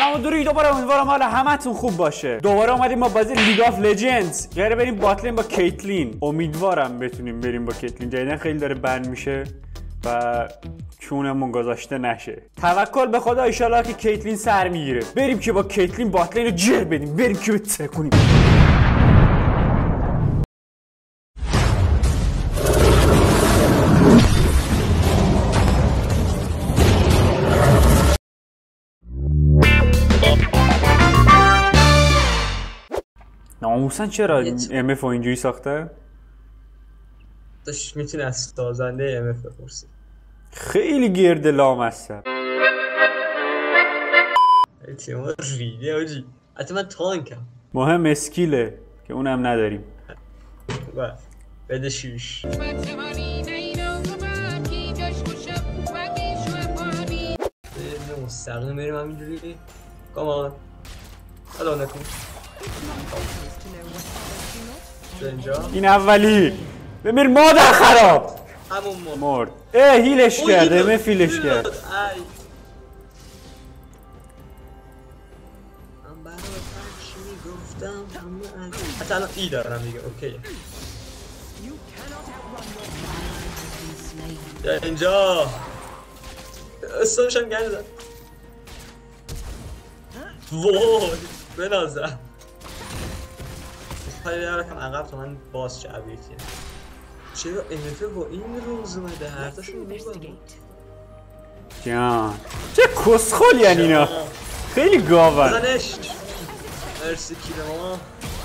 سلام و درود. دوباره امیدوارم حال همتون خوب باشه. دوباره اومدیم با بازی لیگ آف لجندز. قراره بریم باتلین با کیتلین. امیدوارم بتونیم بریم با کیتلین. جدیدن خیلی داره بند میشه و چونمون گذاشته نشه. توکل به خدا، ان شاءالله که کیتلین سر میگیره. بریم که با کیتلین باتلین رو جر بدیم. بریم که بتکونیم. ناموسن چرا ام اف اینجوری ساخته؟ داشت میتونی از سازنده ام اف بپرسی. خیلی گرد لام هستم. تیمار ریده آجی. حتی من تانکم. مهم اسکیله که اونم نداریم. بده شیش. مستقیم بریم همینجوری. کامان حالا نکن این اولی بمیر مادر خراب. همون مرد. هیلش کرده مفیلش کرد. من برای چی میگفتم حتی الان ای دارم دیگه. اوکی اینجا استانش هم گنده. وای بنازم خیلی یارکم عقب تا من باز چه ابیلیتیه. چرا امفه با این روز اومده هر تاشون میبرم جان چه کسخل یعنی اینا. خیلی گاون. بزنش. مرسی کیره ماما.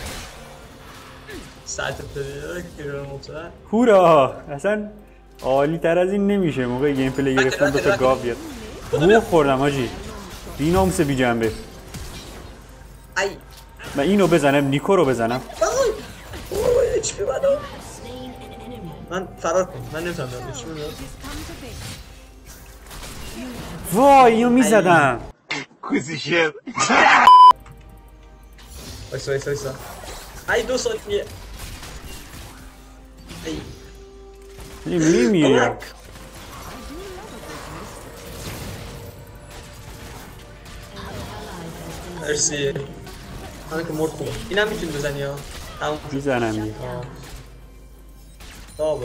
ساعت پلیره کیره مطلع. هورا اصلا عالی تر از این نمیشه. موقع گیم پلی گرفتن دوتا گاو بیاد. بو خوردم آجی. بیناموس بی جنبه. ای من اینو بزنم نیکو رو بزنم. اوه اچ پی بدم. من فرار کنم. من نمیتونم اچ پی بدم. وای اینو میزدم. کوزیشه وایسا ای 2 ثانیه. ای میمیرم. مرسی. من که مرد خوبه. اینم میتونی بزنی ها. میزنم یه دابه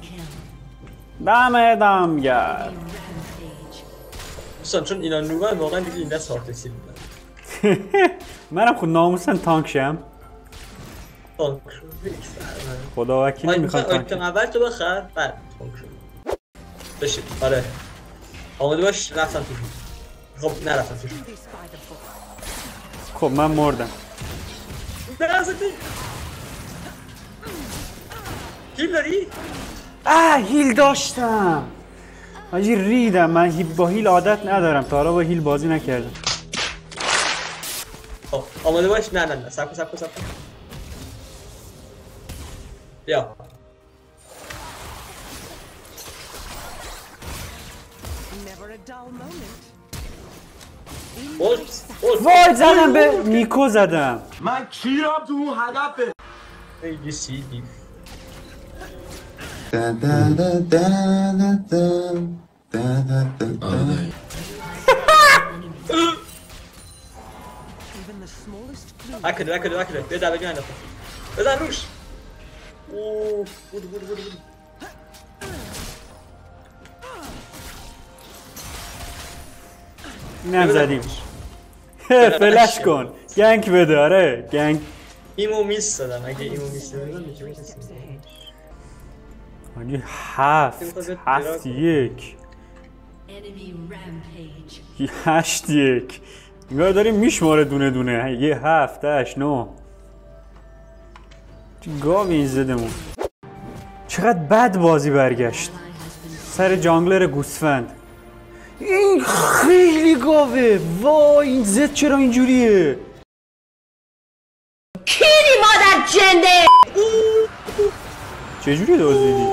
دم گرد. دوستان چون اینا نوبن واقعا دیگه این دست هارت اکسیل میدن. منم خود ناموسن تانک شم. تانک خدا وکیلی میخواد تانک اول تو بخر بعد تانک شد بشید. آره آماده باش. رفتم تو. خب نرفتم تو. خب من مردم. نرزدی هیل داری؟ هیل داشتم آجی. ریدم. من با هیل عادت ندارم. تا حالا با هیل بازی نکردم. خب آماده باش. نه سب کن بیا. وای زدم به نیکو زدم. من کیرم تو اون هدفه. خیلی سیدی. اکده بیا دبگی من دفعه بزن روش. اوه بود اینم زدیم. فلش کن گنگ بده. آره گنگ. ایمو میس دادم. اگه ایمو میس دادم میشه آنی 7-1 8-1 انگار داریم میشماره دونه دونه. 7 8 9 چه گاوی این زدمون. چقدر بد بازی برگشت سر جانگلر گوسفند. این خیلی گاوه. وای این زد چرا اینجوریه. کیری مادر جنده. چجوری دزدیدی؟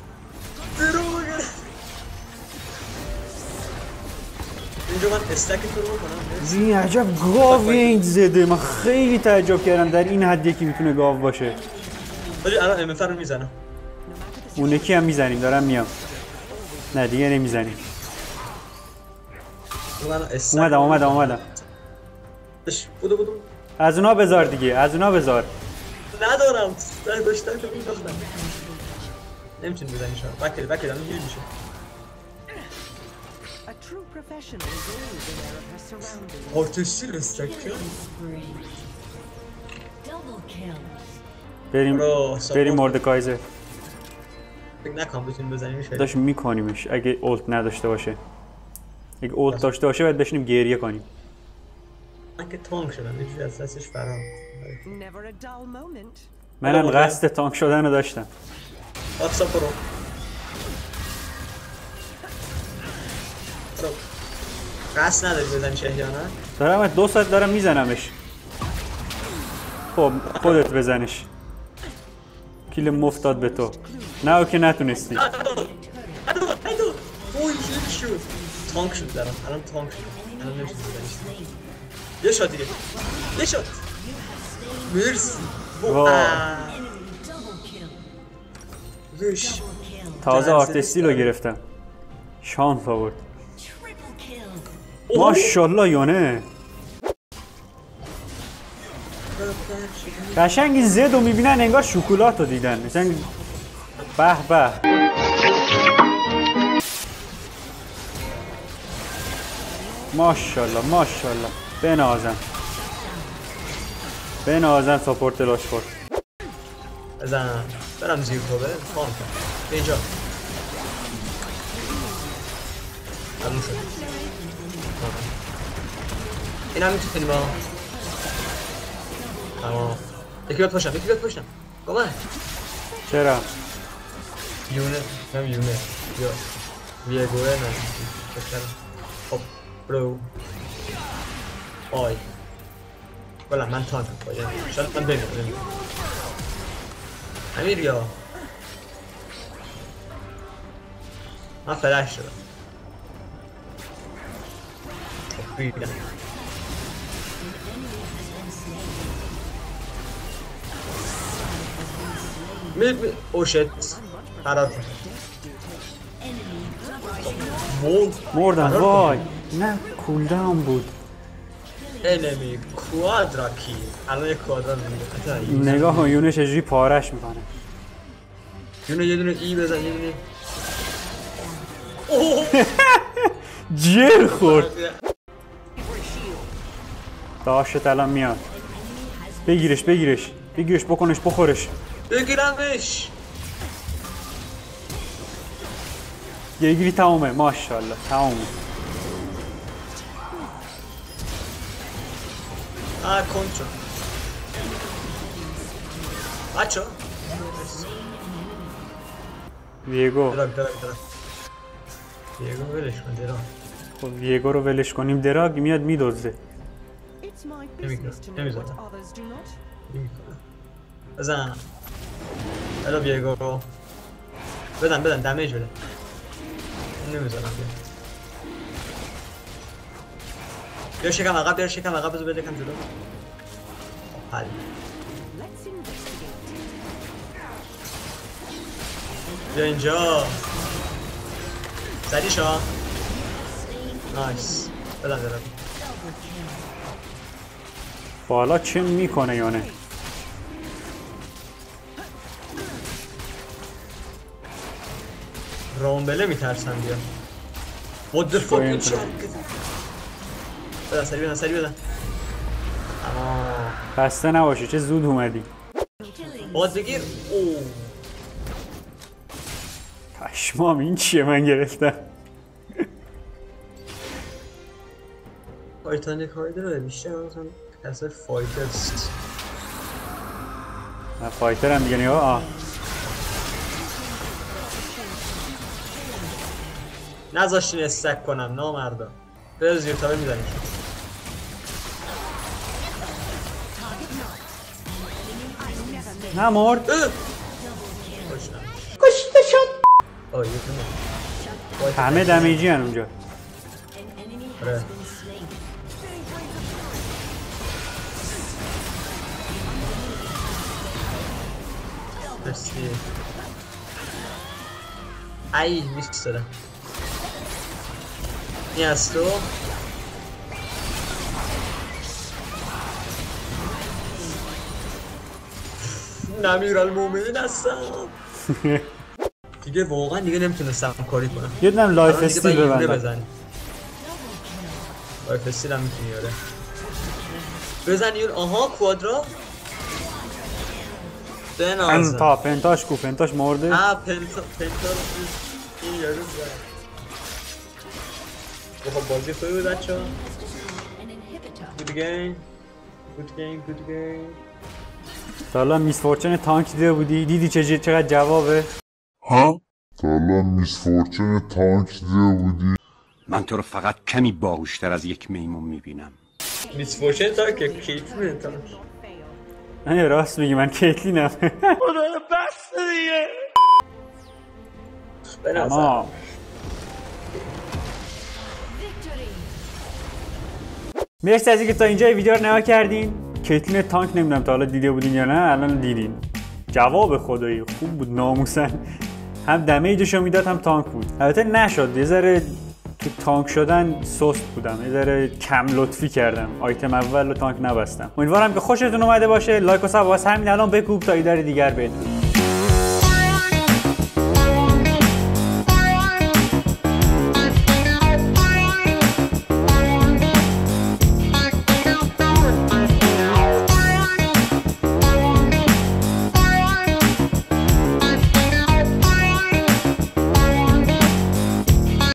اینجا من استک تو رو بکنم. این عجب گاوی این زده. من خیلی تعجب کردم در این حد یکی میتونه گاو باشه. ولی الان ام اف رو میزنم. اون یکی هم میزنیم. دارم میام. نه دیگه نمیزنیم. اومدم بودو از اونا بذار دیگه، از اونا بذار. ندارم داشتم که میداشتم نمیتونی بزنی شما بکر همین گیر میشه آرتشی رستکه بریم مردکایزر. فکر نکنم بتونیم بزنیمش. داشت میکنیمش اگه اولت نداشته باشه. اگه اولت داشته باشه باید بشینیم گریه کنیم. من که تانک شدم یه چیزی از دستش فرام. منم قصد تانک شدن رو داشتم. واتسا پرو قصد نداری بزنیش احیانا؟ دارم 2 ساعت دارم میزنمش. خب خودت بزنش. کیل مفت داد به تو. نه که نتونستی. وای خیلی شد. تانک شد دارم. الان تانک شد. الان نمیشه بزنیش. یه شات دیگه. یه شات. مرسی. وش. تازه آرتستی رو گرفتم. شانس آورد. ماشاءالله یانه. قشنگ این زدو میبینن انگار شکلات رو دیدن. مثلا به به. ماشاءالله ماشاءالله. بنازم ساپورت لاشخور. بزن برم زیر کوبه فان کنم به اینجا همون شد این هم میتونیم با تمام یکی بیاد پشتم بابا چرا؟ یونه یا ویگوه نه خب برو آی بله من تانک باید شاید من بمیرم امیر یا من فلش شدم بیدم اوشت فرار مردم وای نه کولداون بود انمی کوادرا کی الان یک کوادرا میگه نگاه کن یونه چجوری پارش میکنه یه دونه ای بزن یه دونه جر خورد داشت الان میاد بگیرش بکنش بخورش بگیرمش گیری تمومه ماشاءالله تمومه کنچو بچه ویگو دراگ ویگو ولش کن دراگ خب ویگو رو ولش کنیم دراگ میاد میدوزه نمیزنم بزن الو ویگو رو بزن دمیج بده نمیزنم بیا شکم عقب بذار بده کم جلو حل بیا اینجا زدی شا نایس بزن دارم بالا چه میکنه یانه رومبله میترسم بیا What the fuck you بزن سری بزن خسته نباشی چه زود اومدی باز بگیر پشمام این چیه من گرفتم تایتانیک هایدر رو بیشتر مثلا کسر فایترست من فایتر هم دیگه نگاه نذاشتین استک کنم نامردا بذار زیر تابه میزنیم نمرد کشته شد همه دمیجی هن اونجا آره مرسی ای میسته این از تو امیرالمومنین هستم. دیگه واقعا دیگه نمیتونستم کاری کنم. یه دونم لایف الان دیگه استیل باید یوره ببندم. بزنی. لایف استیل هم میتونی آره. بزن یون. آها کوادرا. بنازم. پنتاش کو پنتاش مرده. پنتا رو این یارو زد. خب بازی خوبی بود بچه‌ها. Good game. تا حالا میس فورچن تانک دیده بودی؟ دیدی چقدر جوابه؟ ها؟ تا حالا میس فورچن تانک دیده بودی؟ من تو رو فقط کمی باهوشتر از یک میمون میبینم. میس فورچن تانک کیتلین تانک. نه راست میگی من کیتلینم. خدا بس دیگه. اما مرسی از اینکه تا اینجا ویدیو رو نگاه کردین. کیتلین تانک نمیدونم تا حالا دیده بودین یا نه، الان دیدین. جواب خدایی خوب بود ناموسن. هم دمیجشو میداد هم تانک بود. البته نشد، یه ذره تو تانک شدن سست بودم، یه ذره کم لطفی کردم، آیتم اول رو تانک نبستم. امیدوارم که خوشتون اومده باشه. لایک و ساب واسه همین الان بکوب تا ایده دیگر بدون.